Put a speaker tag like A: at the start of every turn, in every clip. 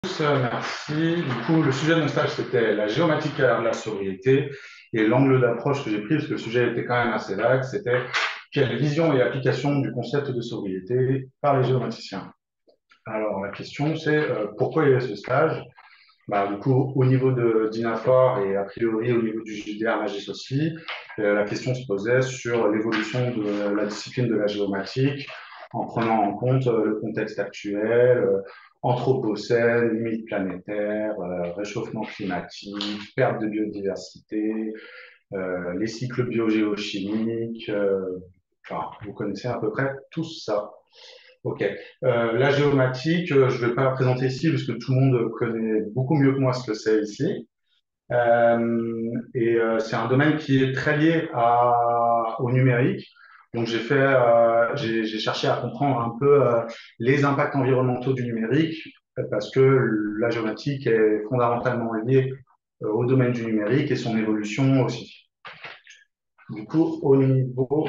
A: Merci. Du coup, le sujet de mon stage, c'était la géomatique à l'ère de la sobriété. Et l'angle d'approche que j'ai pris, parce que le sujet était quand même assez vague, c'était quelle vision et application du concept de sobriété par les géomaticiens. Alors, la question, c'est pourquoi il y a ce stage? Du coup, au niveau de d'INAFOR et a priori au niveau du JDR Magis aussi, la question se posait sur l'évolution de la discipline de la géomatique en prenant en compte le contexte actuel, anthropocène, limites planétaires, réchauffement climatique, perte de biodiversité, les cycles biogéochimiques. Enfin, vous connaissez à peu près tout ça. Ok. La géomatique, je ne vais pas la présenter ici parce que tout le monde connaît beaucoup mieux que moi ce que c'est ici. C'est un domaine qui est très lié au numérique. Donc j'ai cherché à comprendre un peu les impacts environnementaux du numérique parce que la géomatique est fondamentalement liée au domaine du numérique et son évolution aussi. Du coup, au niveau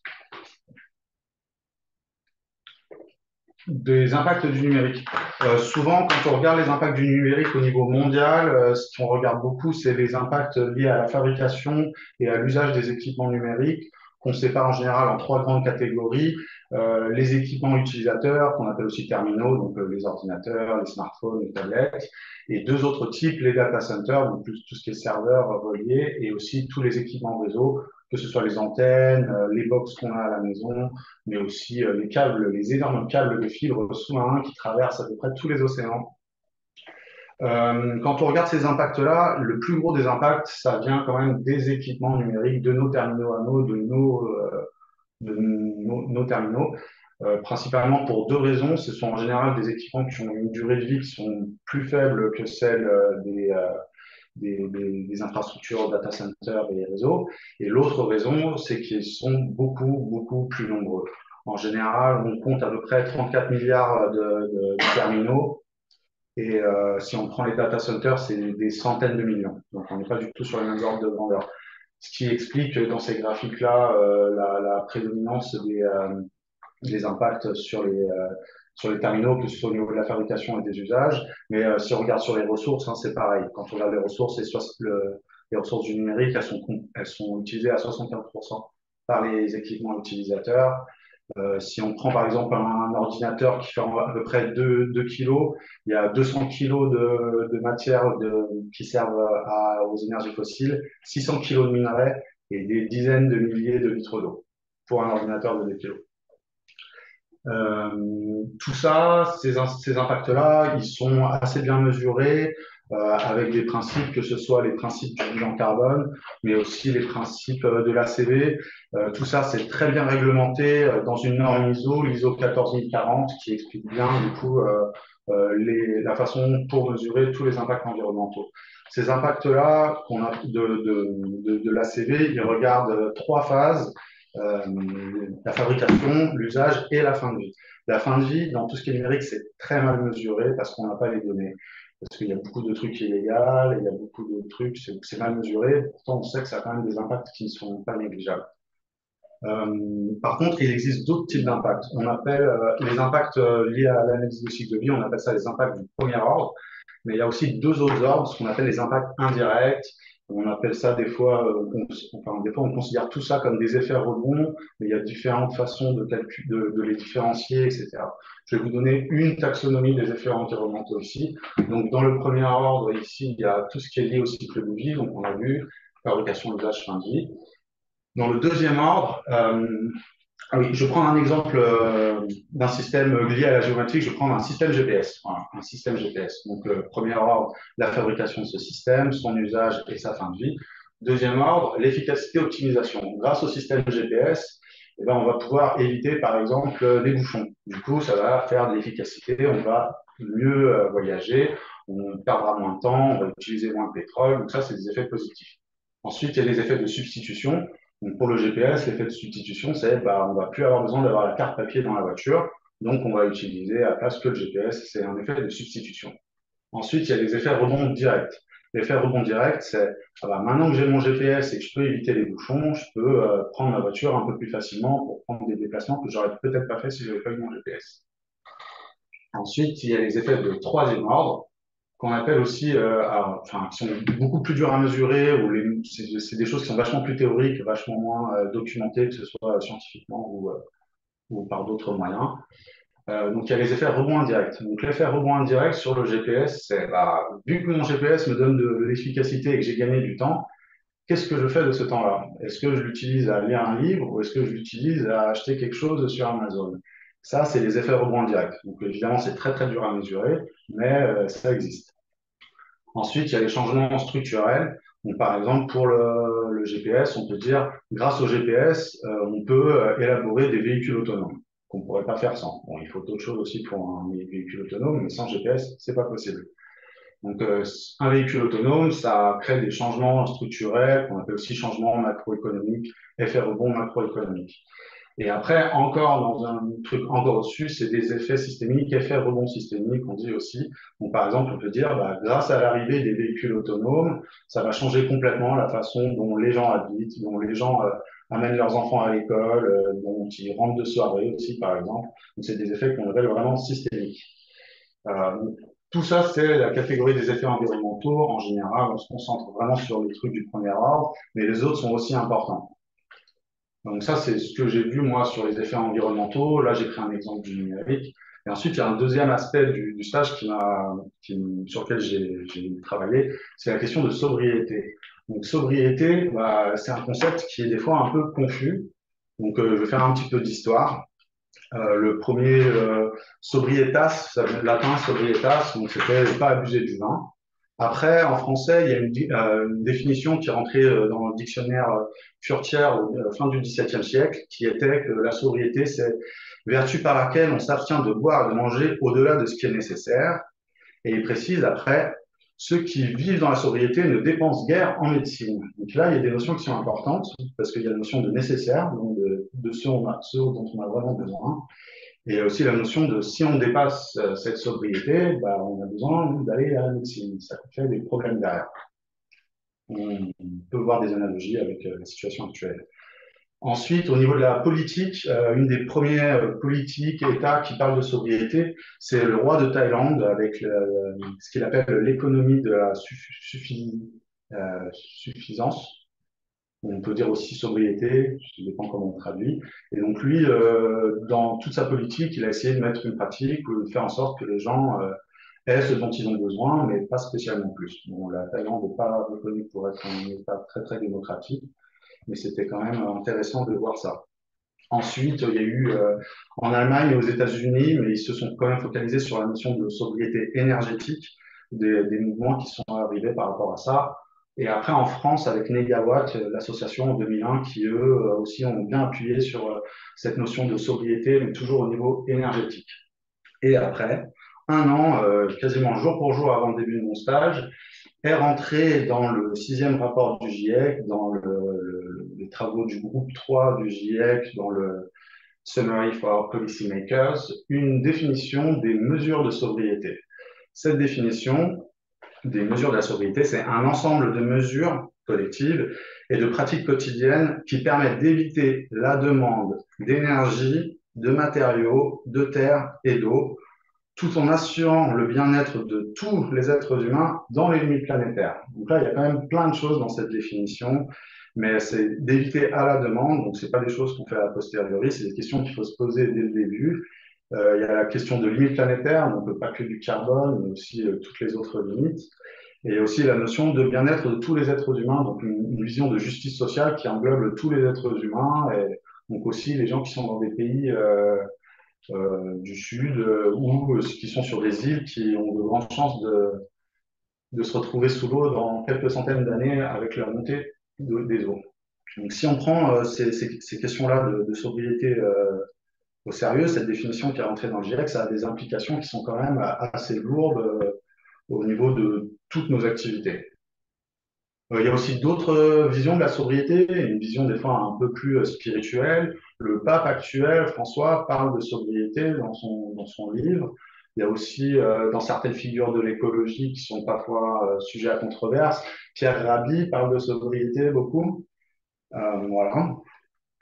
A: des impacts du numérique. Souvent, quand on regarde les impacts du numérique au niveau mondial, ce qu'on regarde beaucoup, c'est les impacts liés à la fabrication et à l'usage des équipements numériques, qu'on sépare en général en trois grandes catégories. Les équipements utilisateurs, qu'on appelle aussi terminaux, donc les ordinateurs, les smartphones, les tablettes, et deux autres types, les data centers, donc plus tout ce qui est serveurs reliés, et aussi tous les équipements réseau, que ce soit les antennes, les box qu'on a à la maison, mais aussi les câbles, les énormes câbles de fibres sous-marins qui traversent à peu près tous les océans. Quand on regarde ces impacts-là, le plus gros des impacts, ça vient quand même des équipements numériques, de nos terminaux à nos, de nos terminaux, principalement pour deux raisons. Ce sont en général des équipements qui ont une durée de vie qui sont plus faibles que celle des infrastructures data center et réseaux. Et l'autre raison, c'est qu'ils sont beaucoup, beaucoup plus nombreux. En général, on compte à peu près 34 milliards de terminaux. Et si on prend les data centers, c'est des centaines de millions. Donc, on n'est pas du tout sur les mêmes ordres de grandeur. Ce qui explique dans ces graphiques-là la prédominance des impacts sur les terminaux, que ce soit au niveau de la fabrication et des usages. Mais si on regarde sur les ressources, hein, c'est pareil. Quand on regarde les ressources, les ressources du numérique, elles sont utilisées à 75% par les équipements utilisateurs. Si on prend par exemple un ordinateur qui fait à peu près 2 kilos, il y a 200 kilos de matière qui servent aux énergies fossiles, 600 kilos de minerais et des dizaines de milliers de litres d'eau pour un ordinateur de 2 kilos. Tout ça, ces impacts-là, ils sont assez bien mesurés avec des principes, que ce soit les principes du bilan carbone, mais aussi les principes de l'ACV. Tout ça, c'est très bien réglementé dans une norme ISO, l'ISO 14040, qui explique bien du coup la façon pour mesurer tous les impacts environnementaux. Ces impacts-là qu'on a de l'ACV, ils regardent trois phases euh, la fabrication, l'usage et la fin de vie. La fin de vie, dans tout ce qui est numérique, c'est très mal mesuré parce qu'on n'a pas les données. Parce qu'il y a beaucoup de trucs illégaux, et il y a beaucoup de trucs, c'est mal mesuré. Pourtant, on sait que ça a quand même des impacts qui ne sont pas négligeables. Par contre, il existe d'autres types d'impacts. On appelle les impacts liés à l'analyse de cycle de vie, on appelle ça les impacts du premier ordre. Mais il y a aussi deux autres ordres, ce qu'on appelle les impacts indirects. On appelle ça des fois, des fois on considère tout ça comme des effets rebonds, mais il y a différentes façons de calcul, de les différencier, etc. Je vais vous donner une taxonomie des effets environnementaux ici. Donc, dans le premier ordre, ici, il y a tout ce qui est lié au cycle de vie. Donc, on a vu fabrication, usage, fin de vie. Dans le deuxième ordre, oui, je prends un exemple d'un système lié à la géométrie. Je prends un système GPS. Voilà, un système GPS. Donc, premier ordre, la fabrication de ce système, son usage et sa fin de vie. Deuxième ordre, l'efficacité optimisation. Grâce au système GPS, eh ben, on va pouvoir éviter, par exemple, les bouchons. Du coup, ça va faire de l'efficacité. On va mieux voyager, on perdra moins de temps, on va utiliser moins de pétrole. Donc, ça, c'est des effets positifs. Ensuite, il y a les effets de substitution. Donc pour le GPS, l'effet de substitution, c'est on va plus avoir besoin d'avoir la carte papier dans la voiture, donc on va utiliser à la place que le GPS, c'est un effet de substitution. Ensuite, il y a les effets rebond directs. L'effet rebond direct, c'est maintenant que j'ai mon GPS et que je peux éviter les bouchons, je peux prendre ma voiture un peu plus facilement pour prendre des déplacements que j'aurais peut-être pas fait si je n'avais pas eu mon GPS. Ensuite, il y a les effets de troisième ordre. qu'on appelle aussi, enfin, qui sont beaucoup plus durs à mesurer, ou c'est des choses qui sont vachement plus théoriques, vachement moins documentées, que ce soit scientifiquement ou par d'autres moyens. Donc, il y a les effets rebond indirect. Donc, l'effet rebond indirect sur le GPS, c'est, bah, vu que mon GPS me donne de l'efficacité et que j'ai gagné du temps, qu'est-ce que je fais de ce temps-là? Est-ce que je l'utilise à lire un livre ou est-ce que je l'utilise à acheter quelque chose sur Amazon? Ça, c'est les effets rebond indirects. Donc, évidemment, c'est très, très dur à mesurer, mais ça existe. Ensuite, il y a les changements structurels. Donc, par exemple, pour le GPS, on peut dire, grâce au GPS, on peut élaborer des véhicules autonomes qu'on ne pourrait pas faire sans. Bon, il faut d'autres choses aussi pour un véhicule autonome, mais sans GPS, c'est pas possible. Donc, un véhicule autonome, ça crée des changements structurels, qu'on appelle aussi changements macroéconomiques, effets rebond macroéconomiques. Et après, encore dans un truc encore au-dessus, c'est des effets systémiques, effets rebond systémiques, on dit aussi. Donc, par exemple, on peut dire, bah, grâce à l'arrivée des véhicules autonomes, ça va changer complètement la façon dont les gens habitent, dont les gens amènent leurs enfants à l'école, dont ils rentrent de soirée aussi, par exemple. Donc, c'est des effets qu'on appelle vraiment systémiques. Donc, tout ça, c'est la catégorie des effets environnementaux. En général, on se concentre vraiment sur les trucs du premier ordre, mais les autres sont aussi importants. Donc ça, c'est ce que j'ai vu moi sur les effets environnementaux. Là, j'ai pris un exemple du numérique. Et ensuite, il y a un deuxième aspect du stage sur lequel j'ai travaillé, c'est la question de sobriété. Donc sobriété, bah, c'est un concept qui est des fois un peu confus. Donc je vais faire un petit peu d'histoire. Le premier sobrietas, ça vient de latin sobrietas, donc c'était ne pas abuser du vin. Après, en français, il y a une définition qui est rentrée dans le dictionnaire Furtière au fin du XVIIe siècle, qui était que la sobriété, c'est vertu par laquelle on s'abstient de boire et de manger au-delà de ce qui est nécessaire. Et il précise après, ceux qui vivent dans la sobriété ne dépensent guère en médecine. Donc là, il y a des notions qui sont importantes, parce qu'il y a la notion de nécessaire, donc de ce dont on a vraiment besoin. Et il y a aussi la notion de si on dépasse cette sobriété, bah, on a besoin d'aller à la médecine. Ça crée des problèmes derrière. On peut voir des analogies avec la situation actuelle. Ensuite, au niveau de la politique, une des premières politiques États qui parle de sobriété, c'est le roi de Thaïlande avec ce qu'il appelle l'économie de la suffisance. On peut dire aussi sobriété, ça dépend comment on traduit. Et donc lui, dans toute sa politique, il a essayé de mettre une pratique ou de faire en sorte que les gens aient ce dont ils ont besoin, mais pas spécialement plus. Bon, la Thaïlande n'est pas reconnue pour être un État très très démocratique, mais c'était quand même intéressant de voir ça. Ensuite, il y a eu en Allemagne et aux États-Unis, mais ils se sont quand même focalisés sur la notion de sobriété énergétique, des mouvements qui sont arrivés par rapport à ça. Et après, en France, avec Negawatt, l'association en 2001, qui eux aussi ont bien appuyé sur cette notion de sobriété, mais toujours au niveau énergétique. Et après, un an, quasiment jour pour jour avant le début de mon stage, est rentré dans le sixième rapport du GIEC, dans les travaux du groupe 3 du GIEC, dans le Summary for Policymakers, une définition des mesures de sobriété. Cette définition des mesures de la sobriété, c'est un ensemble de mesures collectives et de pratiques quotidiennes qui permettent d'éviter la demande d'énergie, de matériaux, de terre et d'eau, tout en assurant le bien-être de tous les êtres humains dans les limites planétaires. Donc là, il y a quand même plein de choses dans cette définition, mais c'est d'éviter à la demande, donc c'est pas des choses qu'on fait a posteriori, c'est des questions qu'il faut se poser dès le début. Il y a la question de limites planétaires, donc pas que du carbone, mais aussi toutes les autres limites. Et aussi la notion de bien-être de tous les êtres humains, donc une vision de justice sociale qui englobe tous les êtres humains, et donc aussi les gens qui sont dans des pays du Sud ou qui sont sur des îles qui ont de grandes chances de se retrouver sous l'eau dans quelques centaines d'années avec la montée des eaux. Donc si on prend ces questions-là de sobriété au sérieux, cette définition qui est rentrée dans le GIEC, ça a des implications qui sont quand même assez lourdes au niveau de toutes nos activités. Il y a aussi d'autres visions de la sobriété, une vision des fois un peu plus spirituelle. Le pape actuel, François, parle de sobriété dans son livre. Il y a aussi dans certaines figures de l'écologie qui sont parfois sujets à controverse. Pierre Rabhi parle de sobriété beaucoup. Voilà.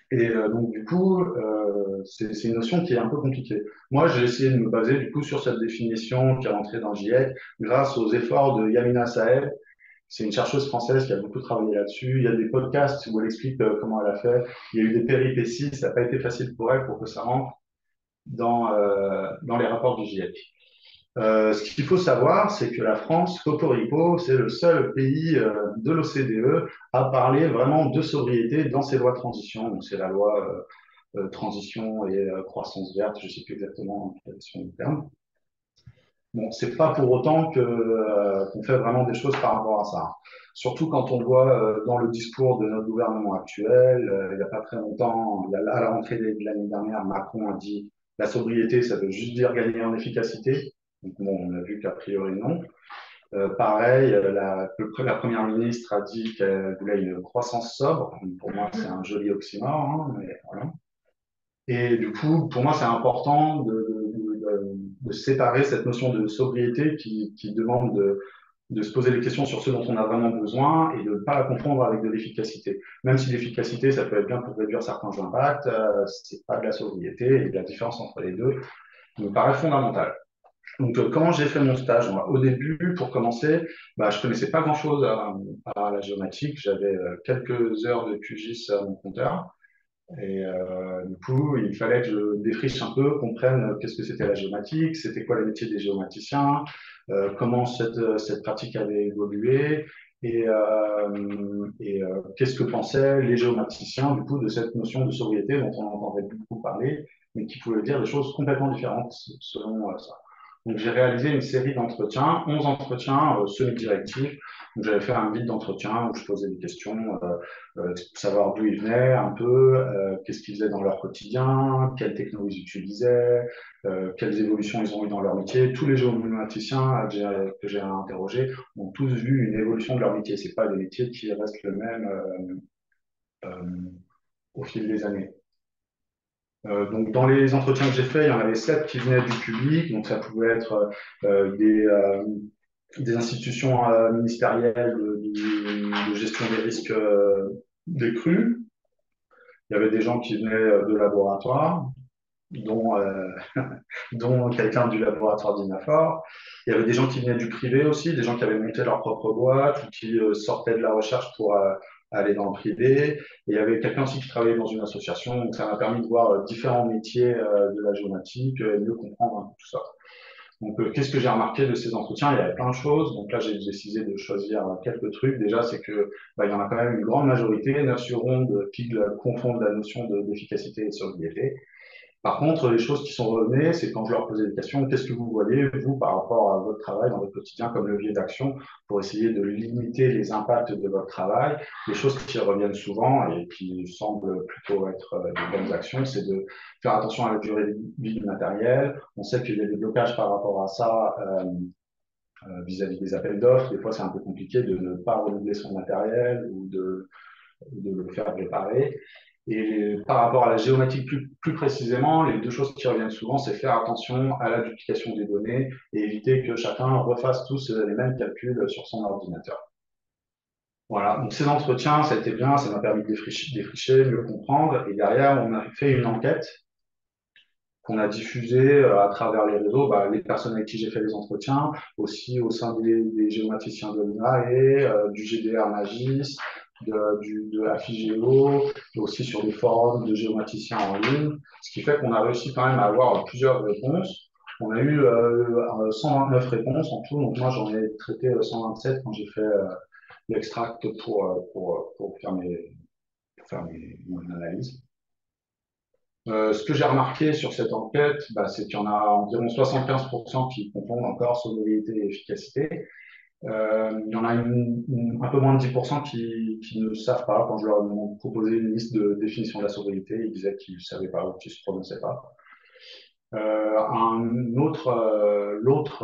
A: Et donc, du coup, c'est une notion qui est un peu compliquée. Moi, j'ai essayé de me baser, du coup, sur cette définition qui est rentrée dans le GIEC grâce aux efforts de Yamina Saeb. C'est une chercheuse française qui a beaucoup travaillé là-dessus. Il y a des podcasts où elle explique comment elle a fait. Il y a eu des péripéties. Ça n'a pas été facile pour elle pour que ça rentre dans les rapports du GIEC. Ce qu'il faut savoir, c'est que la France, Cocorico, c'est le seul pays de l'OCDE à parler vraiment de sobriété dans ses lois de transition. Donc, c'est la loi transition et croissance verte, je ne sais plus exactement quels sont les termes. Bon, c'est pas pour autant qu'on fait vraiment des choses par rapport à ça. Surtout quand on voit dans le discours de notre gouvernement actuel, il n'y a pas très longtemps, à la rentrée de l'année dernière, Macron a dit la sobriété, ça veut juste dire gagner en efficacité. Donc bon, on a vu qu'a priori non. Pareil, la première ministre a dit qu'elle voulait une croissance sobre. Pour moi, c'est un joli oxymore, hein, mais voilà. Et du coup, pour moi, c'est important de séparer cette notion de sobriété qui demande de se poser des questions sur ce dont on a vraiment besoin et de ne pas la confondre avec de l'efficacité. Même si l'efficacité, ça peut être bien pour réduire certains impacts, c'est pas de la sobriété et la différence entre les deux me paraît fondamentale. Donc, comment j'ai fait mon stage? Moi, au début, pour commencer, bah, je connaissais pas grand-chose à la géomatique. J'avais quelques heures de QGIS à mon compteur. Et du coup, il fallait que je défriche un peu, comprenne qu'est-ce que c'était la géomatique, c'était quoi le métier des géomaticiens, comment cette pratique avait évolué et qu'est-ce que pensaient les géomaticiens du coup de cette notion de sobriété dont on entendait beaucoup parler, mais qui pouvait dire des choses complètement différentes selon ça. Donc j'ai réalisé une série d'entretiens, 11 entretiens semi-directifs. Donc j'avais fait un guide d'entretien où je posais des questions savoir d'où ils venaient un peu, qu'est-ce qu'ils faisaient dans leur quotidien, quelles technologies ils utilisaient, quelles évolutions ils ont eu dans leur métier. Tous les géomaticiens que j'ai interrogés ont tous vu une évolution de leur métier. C'est pas des métiers qui restent le même au fil des années. Donc, dans les entretiens que j'ai faits, il y en avait 7 qui venaient du public, donc ça pouvait être des institutions ministérielles de gestion des risques des crues. Il y avait des gens qui venaient de laboratoires, dont, dont quelqu'un du laboratoire d'Inafor. Il y avait des gens qui venaient du privé aussi, des gens qui avaient monté leur propre boîte ou qui sortaient de la recherche pour aller dans le privé. Et il y avait quelqu'un aussi qui travaillait dans une association. Donc, ça m'a permis de voir différents métiers de la géomatique et mieux comprendre un peu tout ça. Donc, qu'est-ce que j'ai remarqué de ces entretiens? Il y avait plein de choses. Donc là, j'ai décidé de choisir quelques trucs. Déjà, c'est que il y en a quand même une grande majorité, 9 sur 11, qui confondent la notion d'efficacité et de sobriété. Par contre, les choses qui sont revenues, c'est quand je leur posais des questions, qu'est-ce que vous voyez, vous, par rapport à votre travail dans votre quotidien comme levier d'action pour essayer de limiter les impacts de votre travail. Les choses qui reviennent souvent et qui semblent plutôt être des bonnes actions, c'est de faire attention à la durée de vie du matériel. On sait qu'il y a des blocages par rapport à ça vis-à-vis des appels d'offres. Des fois, c'est un peu compliqué de ne pas renouveler son matériel ou de le faire réparer. Et par rapport à la géomatique plus précisément, les deux choses qui reviennent souvent, c'est faire attention à la duplication des données et éviter que chacun refasse tous les mêmes calculs sur son ordinateur. Voilà, donc ces entretiens, ça a été bien, ça m'a permis de défricher, mieux comprendre. Et derrière, on a fait une enquête qu'on a diffusée à travers les réseaux, bah, les personnes avec qui j'ai fait les entretiens, aussi au sein des géomaticiens de l'INRA et du GDR Magis, de Afigéo, et aussi sur des forums de géomaticiens en ligne, ce qui fait qu'on a réussi quand même à avoir plusieurs réponses. On a eu 129 réponses en tout, donc moi j'en ai traité 127 quand j'ai fait l'extract pour faire mon analyse. Ce que j'ai remarqué sur cette enquête, bah, c'est qu'il y en a environ 75% qui confondent encore sobriété et efficacité. Il y en a un peu moins de 10% qui ne savent pas. Quand je leur ai proposé une liste de définition de la sobriété, ils disaient qu'ils ne savaient pas ou qu'ils ne se prononçaient pas. L'autre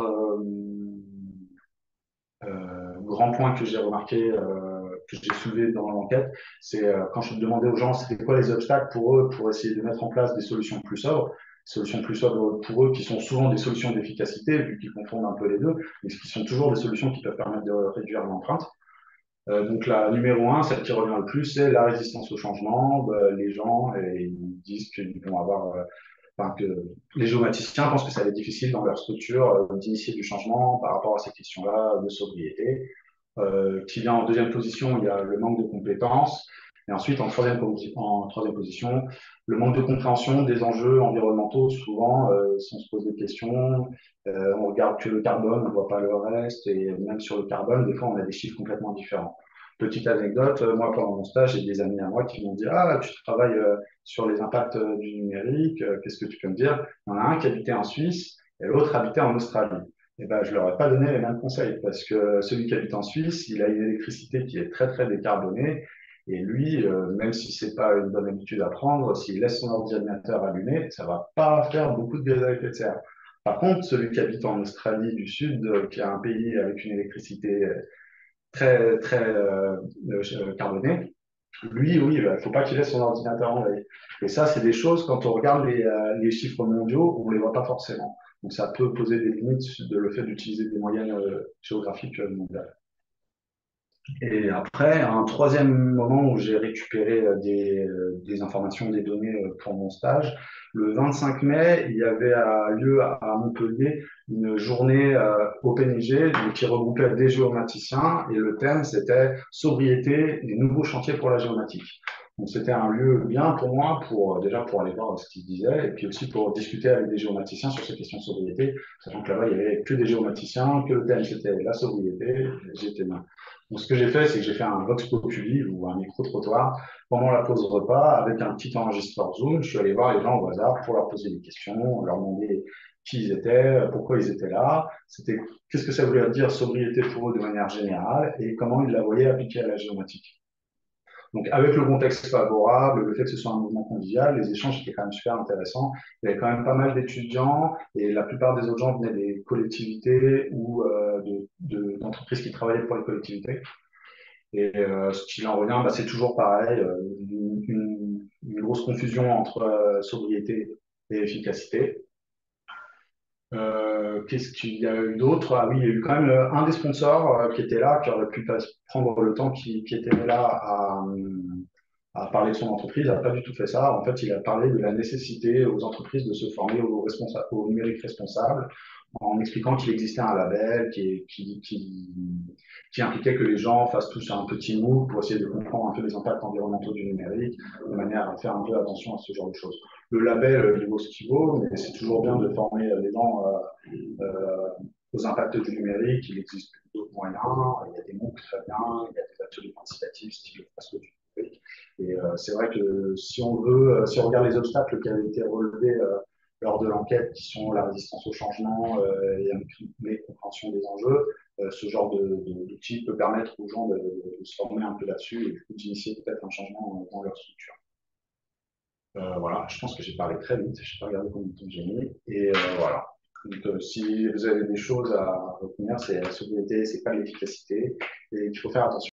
A: grand point que j'ai remarqué, que j'ai soulevé dans l'enquête, c'est quand je demandais aux gens c'était quoi les obstacles pour eux pour essayer de mettre en place des solutions plus sobres. Solutions plus sobres pour eux qui sont souvent des solutions d'efficacité, vu qu'ils confondent un peu les deux, mais qui sont toujours des solutions qui peuvent permettre de réduire l'empreinte. Donc la numéro un, celle qui revient le plus, c'est la résistance au changement. Les gens, ils disent qu'ils vont avoir, enfin, que les géomaticiens pensent que ça va être difficile dans leur structure d'initier du changement par rapport à ces questions-là de sobriété. Qui vient en deuxième position, il y a le manque de compétences. Et ensuite, en troisième position, le manque de compréhension des enjeux environnementaux. Souvent, si on se pose des questions, on regarde que le carbone, on ne voit pas le reste. Et même sur le carbone, des fois, on a des chiffres complètement différents. Petite anecdote, moi, pendant mon stage, j'ai des amis à moi qui m'ont dit: Ah, tu travailles sur les impacts du numérique, qu'est-ce que tu peux me dire? Il y en a un qui habitait en Suisse et l'autre habitait en Australie. Eh ben, je leur ai pas donné les mêmes conseils parce que celui qui habite en Suisse, il a une électricité qui est très très décarbonée et lui, même si c'est pas une bonne habitude à prendre, s'il laisse son ordinateur allumé, ça va pas faire beaucoup de gaz à effet de serre. Par contre, celui qui habite en Australie du Sud, qui a un pays avec une électricité très très carbonée, lui, oui, il ne faut pas qu'il laisse son ordinateur en veille. Et ça, c'est des choses, quand on regarde les chiffres mondiaux, on ne les voit pas forcément. Donc ça peut poser des limites de le fait d'utiliser des moyennes géographiques mondiales. Et après, un troisième moment où j'ai récupéré des informations, des données pour mon stage, le 25 mai, il y avait lieu à Montpellier une journée OpenIG donc, qui regroupait des géomaticiens et le thème c'était sobriété, les nouveaux chantiers pour la géomatique. Donc c'était un lieu bien pour moi, déjà pour aller voir ce qu'ils disaient et puis aussi pour discuter avec des géomaticiens sur ces questions de sobriété, sachant que là-bas il y avait que des géomaticiens, que le thème c'était la sobriété, j'étais bien. Donc, ce que j'ai fait, c'est que j'ai fait un vox populi ou un micro-trottoir pendant la pause repas avec un petit enregistreur Zoom. Je suis allé voir les gens au hasard pour leur poser des questions, leur demander qui ils étaient, pourquoi ils étaient là, c'était qu'est-ce que ça voulait dire sobriété pour eux de manière générale et comment ils la voyaient appliquée à la géomatique. Donc, avec le contexte favorable, le fait que ce soit un mouvement convivial, les échanges étaient quand même super intéressants. Il y avait quand même pas mal d'étudiants et la plupart des autres gens venaient des collectivités ou d'entreprises qui travaillaient pour les collectivités. Et ce qu'il en revient, bah, c'est toujours pareil, une grosse confusion entre sobriété et efficacité. Qu'est-ce qu'il y a eu d'autre? Ah oui, il y a eu quand même un des sponsors qui était là, qui aurait pu prendre le temps, qui était là à parler de son entreprise, n'a pas du tout fait ça. En fait, il a parlé de la nécessité aux entreprises de se former au numérique responsable en expliquant qu'il existait un label qui impliquait que les gens fassent tous un petit MOOC pour essayer de comprendre un peu les impacts environnementaux du numérique, de manière à faire un peu attention à ce genre de choses. Le label, il vaut ce qu'il vaut, mais c'est toujours bien de former les gens aux impacts du numérique. Il existe d'autres moyens. Il y a des MOOC très bien, il y a des ateliers participatifs, style presque du numérique. Et c'est vrai que si on regarde les obstacles qui avaient été relevés lors de l'enquête, qui sont la résistance au changement et la compréhension des enjeux, ce genre d'outil peut permettre aux gens de se former un peu là-dessus et du coup d'initier peut-être un changement dans leur structure. Voilà, je pense que j'ai parlé très vite, je n'ai pas regardé combien de temps j'ai mis. Et voilà. Donc, si vous avez des choses à retenir, c'est la sobriété, c'est pas l'efficacité, et qu'il faut faire attention.